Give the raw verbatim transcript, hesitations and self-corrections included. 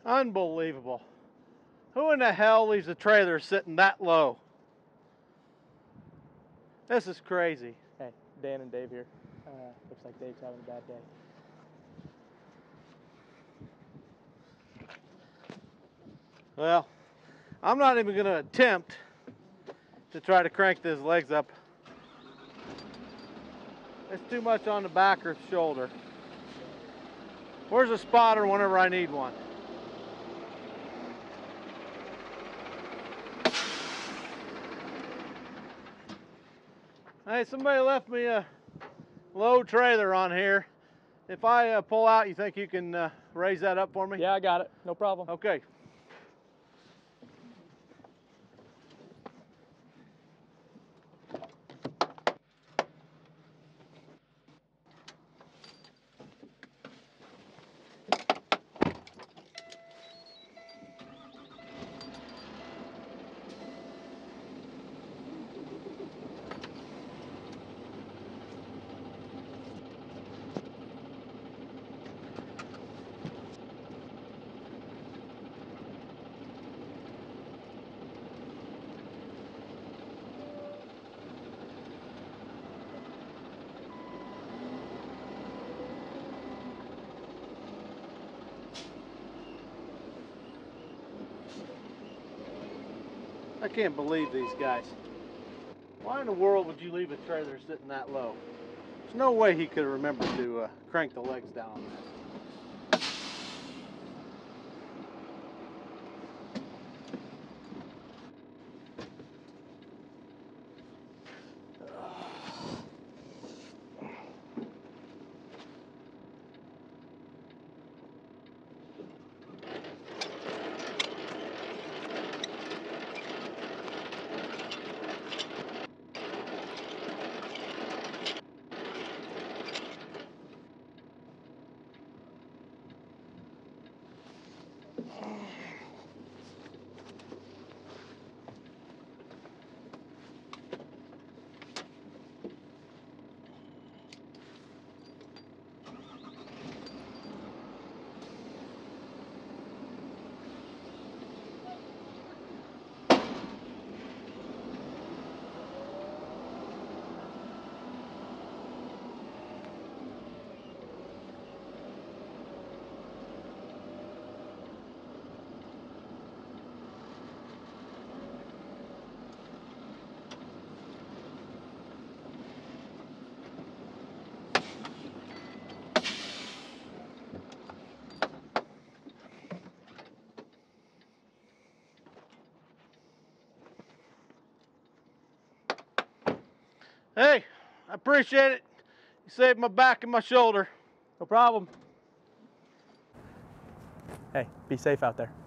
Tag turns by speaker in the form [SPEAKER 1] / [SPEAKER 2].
[SPEAKER 1] Unbelievable. Who in the hell leaves a trailer sitting that low? This is crazy.
[SPEAKER 2] Hey, Dan and Dave here. Uh, looks like Dave's having a bad day.
[SPEAKER 1] Well, I'm not even going to attempt to try to crank his legs up. It's too much on the back or shoulder. Where's a spotter whenever I need one? Hey, somebody left me a low trailer on here. If I uh, pull out, you think you can uh, raise that up for me?
[SPEAKER 2] Yeah, I got it. No problem.
[SPEAKER 1] Okay. I can't believe these guys. Why in the world would you leave a trailer sitting that low? There's no way he could remember to uh, crank the legs down on that. Hey, I appreciate it. You saved my back and my shoulder.
[SPEAKER 2] No problem. Hey, be safe out there.